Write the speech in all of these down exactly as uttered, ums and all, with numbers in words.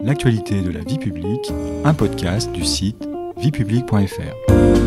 L'actualité de la vie publique, un podcast du site vie publique point f r.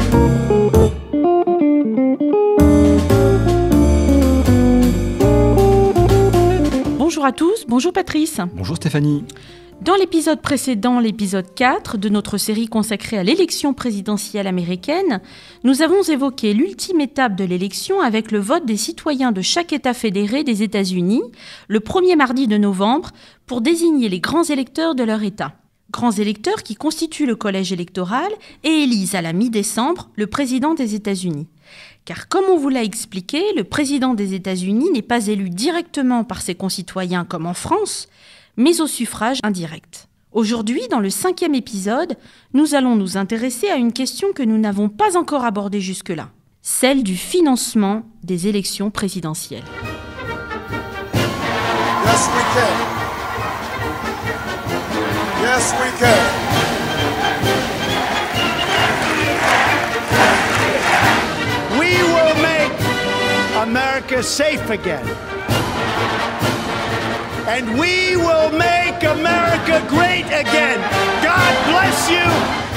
Bonjour à tous, bonjour Patrice. Bonjour Stéphanie. Dans l'épisode précédent, l'épisode quatre de notre série consacrée à l'élection présidentielle américaine, nous avons évoqué l'ultime étape de l'élection avec le vote des citoyens de chaque État fédéré des États-Unis, le premier mardi de novembre, pour désigner les grands électeurs de leur État. Grands électeurs qui constituent le collège électoral et élisent à la mi-décembre le président des États-Unis. Car comme on vous l'a expliqué, le président des États-Unis n'est pas élu directement par ses concitoyens comme en France, mais au suffrage indirect. Aujourd'hui, dans le cinquième épisode, nous allons nous intéresser à une question que nous n'avons pas encore abordée jusque-là, celle du financement des élections présidentielles. Yes, we can. Yes, we can. We will make America safe again. And we will make America great again. God bless you.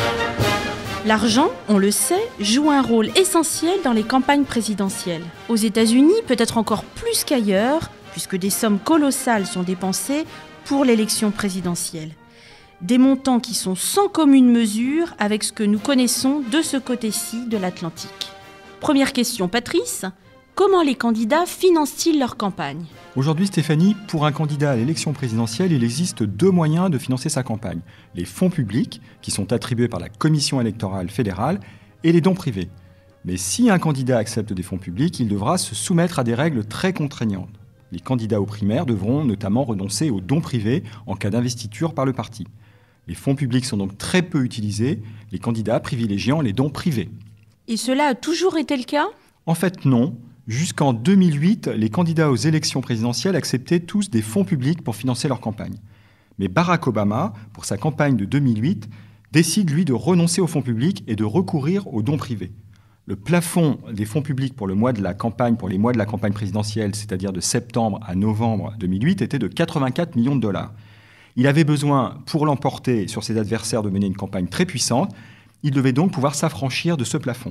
L'argent, on le sait, joue un rôle essentiel dans les campagnes présidentielles. Aux États-Unis, peut-être encore plus qu'ailleurs, puisque des sommes colossales sont dépensées pour l'élection présidentielle. Des montants qui sont sans commune mesure avec ce que nous connaissons de ce côté-ci de l'Atlantique. Première question, Patrice. Comment les candidats financent-ils leur campagne ? Aujourd'hui Stéphanie, pour un candidat à l'élection présidentielle, il existe deux moyens de financer sa campagne. Les fonds publics, qui sont attribués par la Commission électorale fédérale, et les dons privés. Mais si un candidat accepte des fonds publics, il devra se soumettre à des règles très contraignantes. Les candidats aux primaires devront notamment renoncer aux dons privés en cas d'investiture par le parti. Les fonds publics sont donc très peu utilisés, les candidats privilégiant les dons privés. Et cela a toujours été le cas ? En fait, non. Jusqu'en deux mille huit, les candidats aux élections présidentielles acceptaient tous des fonds publics pour financer leur campagne. Mais Barack Obama, pour sa campagne de deux mille huit, décide, lui, de renoncer aux fonds publics et de recourir aux dons privés. Le plafond des fonds publics pour le mois de la campagne, pour les mois de la campagne présidentielle, c'est-à-dire de septembre à novembre deux mille huit, était de quatre-vingt-quatre millions de dollars. Il avait besoin, pour l'emporter sur ses adversaires, de mener une campagne très puissante. Il devait donc pouvoir s'affranchir de ce plafond.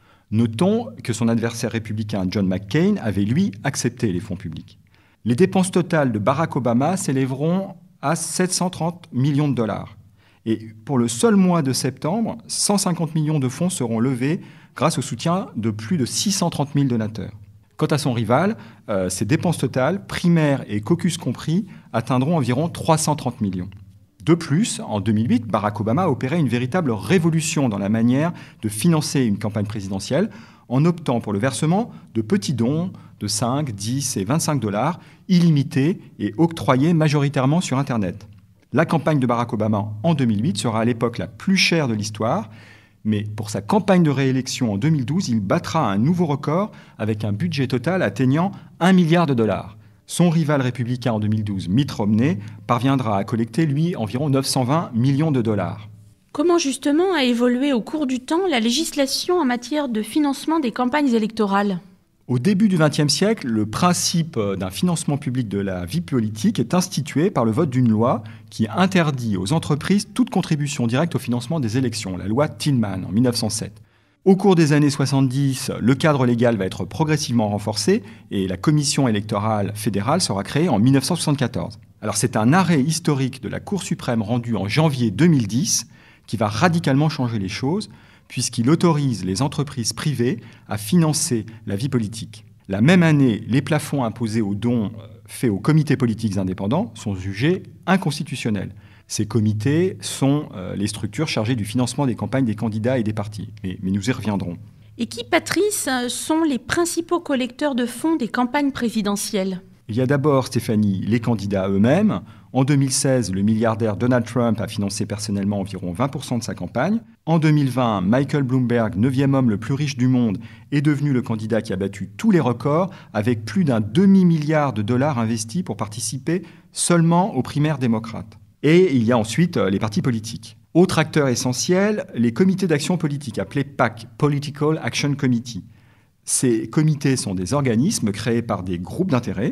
Notons que son adversaire républicain John McCain avait, lui, accepté les fonds publics. Les dépenses totales de Barack Obama s'élèveront à sept cent trente millions de dollars. Et pour le seul mois de septembre, cent cinquante millions de fonds seront levés grâce au soutien de plus de six cent trente mille donateurs. Quant à son rival, euh, ses dépenses totales, primaires et caucus compris, atteindront environ trois cent trente millions. De plus, en deux mille huit, Barack Obama a opéré une véritable révolution dans la manière de financer une campagne présidentielle en optant pour le versement de petits dons de cinq, dix et vingt-cinq dollars, illimités et octroyés majoritairement sur Internet. La campagne de Barack Obama en deux mille huit sera à l'époque la plus chère de l'histoire, mais pour sa campagne de réélection en deux mille douze, il battra un nouveau record avec un budget total atteignant un milliard de dollars. Son rival républicain en deux mille douze, Mitt Romney, parviendra à collecter, lui, environ neuf cent vingt millions de dollars. Comment justement a évolué au cours du temps la législation en matière de financement des campagnes électorales ? Au début du vingtième siècle, le principe d'un financement public de la vie politique est institué par le vote d'une loi qui interdit aux entreprises toute contribution directe au financement des élections, la loi Tillman en mille neuf cent sept. Au cours des années soixante-dix, le cadre légal va être progressivement renforcé et la Commission électorale fédérale sera créée en mille neuf cent soixante-quatorze. Alors c'est un arrêt historique de la Cour suprême rendu en janvier deux mille dix qui va radicalement changer les choses puisqu'il autorise les entreprises privées à financer la vie politique. La même année, les plafonds imposés aux dons faits aux comités politiques indépendants sont jugés inconstitutionnels. Ces comités sont euh, les structures chargées du financement des campagnes des candidats et des partis. Mais, mais nous y reviendrons. Et qui, Patrice, sont les principaux collecteurs de fonds des campagnes présidentielles ? Il y a d'abord, Stéphanie, les candidats eux-mêmes. En deux mille seize, le milliardaire Donald Trump a financé personnellement environ vingt pour cent de sa campagne. En deux mille vingt, Michael Bloomberg, neuvième homme le plus riche du monde, est devenu le candidat qui a battu tous les records avec plus d'un demi-milliard de dollars investis pour participer seulement aux primaires démocrates. Et il y a ensuite les partis politiques. Autre acteur essentiel, les comités d'action politique, appelés P A C, Political Action Committee. Ces comités sont des organismes créés par des groupes d'intérêt.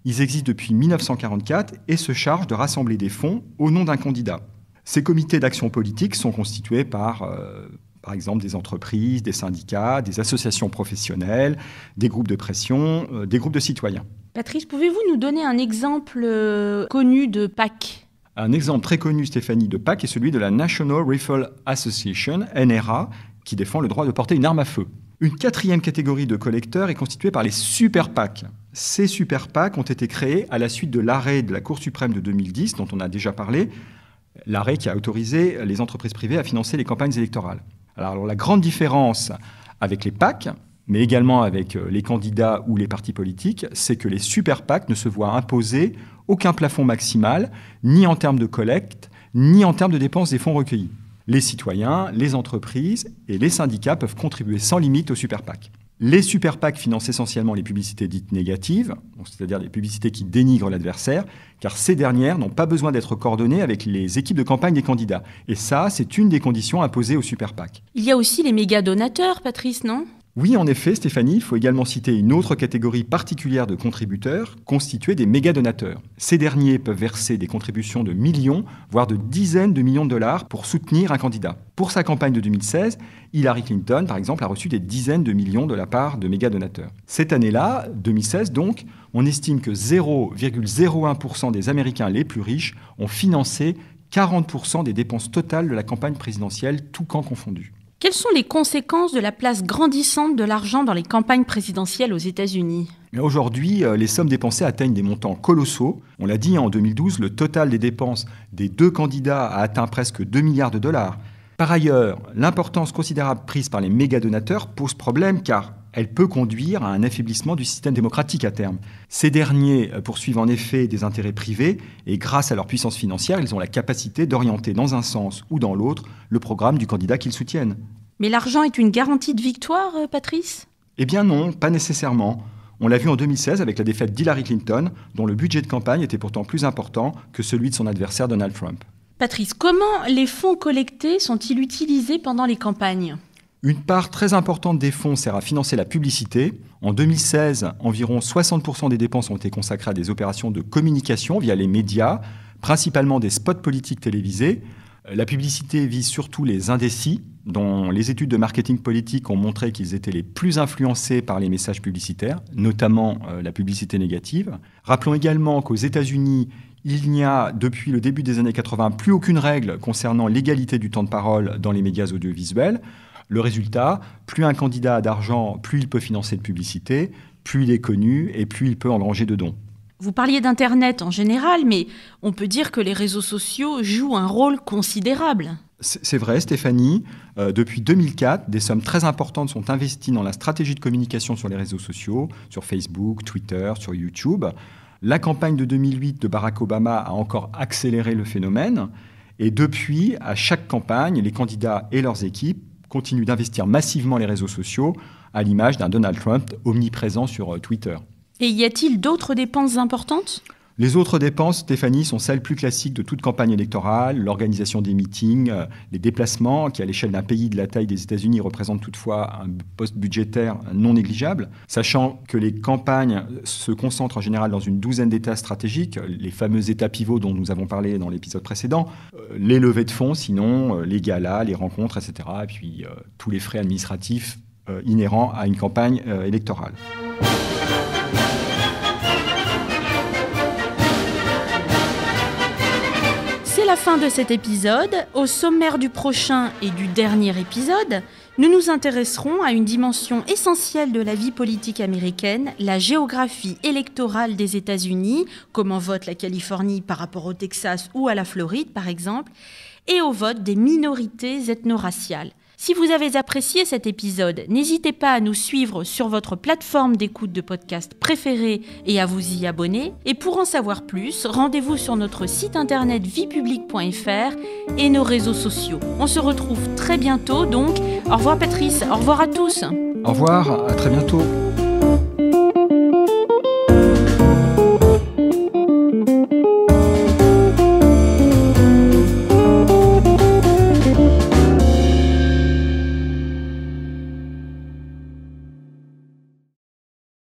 Ils existent depuis mille neuf cent quarante-quatre et se chargent de rassembler des fonds au nom d'un candidat. Ces comités d'action politique sont constitués par, euh, par exemple, des entreprises, des syndicats, des associations professionnelles, des groupes de pression, euh, des groupes de citoyens. Patrice, pouvez-vous nous donner un exemple euh, connu de PAC ? Un exemple très connu, Stéphanie, de PAC est celui de la National Rifle Association, N R A, qui défend le droit de porter une arme à feu. Une quatrième catégorie de collecteurs est constituée par les super PAC. Ces super PAC ont été créés à la suite de l'arrêt de la Cour suprême de deux mille dix, dont on a déjà parlé, l'arrêt qui a autorisé les entreprises privées à financer les campagnes électorales. Alors, alors la grande différence avec les PAC, mais également avec les candidats ou les partis politiques, c'est que les super PAC ne se voient imposer aucun plafond maximal, ni en termes de collecte, ni en termes de dépenses des fonds recueillis. Les citoyens, les entreprises et les syndicats peuvent contribuer sans limite aux super PAC. Les super PAC financent essentiellement les publicités dites négatives, c'est-à-dire les publicités qui dénigrent l'adversaire, car ces dernières n'ont pas besoin d'être coordonnées avec les équipes de campagne des candidats. Et ça, c'est une des conditions imposées aux super PAC. Il y a aussi les méga donateurs, Patrice, non ? Oui, en effet, Stéphanie, il faut également citer une autre catégorie particulière de contributeurs, constituée des méga-donateurs. Ces derniers peuvent verser des contributions de millions, voire de dizaines de millions de dollars pour soutenir un candidat. Pour sa campagne de deux mille seize, Hillary Clinton, par exemple, a reçu des dizaines de millions de la part de méga-donateurs. Cette année-là, deux mille seize donc, on estime que zéro virgule zéro un pour cent des Américains les plus riches ont financé quarante pour cent des dépenses totales de la campagne présidentielle, tous camps confondus. Quelles sont les conséquences de la place grandissante de l'argent dans les campagnes présidentielles aux États-Unis ? Aujourd'hui, les sommes dépensées atteignent des montants colossaux. On l'a dit, en deux mille douze, le total des dépenses des deux candidats a atteint presque deux milliards de dollars. Par ailleurs, l'importance considérable prise par les méga-donateurs pose problème car elle peut conduire à un affaiblissement du système démocratique à terme. Ces derniers poursuivent en effet des intérêts privés et grâce à leur puissance financière, ils ont la capacité d'orienter dans un sens ou dans l'autre le programme du candidat qu'ils soutiennent. Mais l'argent est une garantie de victoire, Patrice ? Eh bien non, pas nécessairement. On l'a vu en deux mille seize avec la défaite d'Hillary Clinton, dont le budget de campagne était pourtant plus important que celui de son adversaire Donald Trump. Patrice, comment les fonds collectés sont-ils utilisés pendant les campagnes ? Une part très importante des fonds sert à financer la publicité. En deux mille seize, environ soixante pour cent des dépenses ont été consacrées à des opérations de communication via les médias, principalement des spots politiques télévisés. La publicité vise surtout les indécis, dont les études de marketing politique ont montré qu'ils étaient les plus influencés par les messages publicitaires, notamment euh, la publicité négative. Rappelons également qu'aux États-Unis, il n'y a, depuis le début des années quatre-vingts, plus aucune règle concernant l'égalité du temps de parole dans les médias audiovisuels. Le résultat, plus un candidat a d'argent, plus il peut financer de publicité, plus il est connu et plus il peut engranger de dons. Vous parliez d'Internet en général, mais on peut dire que les réseaux sociaux jouent un rôle considérable. C'est vrai, Stéphanie. Euh, depuis deux mille quatre, des sommes très importantes sont investies dans la stratégie de communication sur les réseaux sociaux, sur Facebook, Twitter, sur YouTube. La campagne de deux mille huit de Barack Obama a encore accéléré le phénomène. Et depuis, à chaque campagne, les candidats et leurs équipes continuent d'investir massivement les réseaux sociaux, à l'image d'un Donald Trump omniprésent sur Twitter. Et y a-t-il d'autres dépenses importantes ? Les autres dépenses, Stéphanie, sont celles plus classiques de toute campagne électorale, l'organisation des meetings, les déplacements, qui à l'échelle d'un pays de la taille des États-Unis représentent toutefois un poste budgétaire non négligeable, sachant que les campagnes se concentrent en général dans une douzaine d'États stratégiques, les fameux États pivots dont nous avons parlé dans l'épisode précédent, les levées de fonds, sinon les galas, les rencontres, et cetera, et puis euh, tous les frais administratifs euh, inhérents à une campagne euh, électorale. C'est la fin de cet épisode. Au sommaire du prochain et du dernier épisode, nous nous intéresserons à une dimension essentielle de la vie politique américaine, la géographie électorale des États-Unis, comment vote la Californie par rapport au Texas ou à la Floride par exemple, et au vote des minorités ethno-raciales. Si vous avez apprécié cet épisode, n'hésitez pas à nous suivre sur votre plateforme d'écoute de podcast préférée et à vous y abonner. Et pour en savoir plus, rendez-vous sur notre site internet vie publique point f r et nos réseaux sociaux. On se retrouve très bientôt donc. Au revoir Patrice, au revoir à tous. Au revoir, à très bientôt.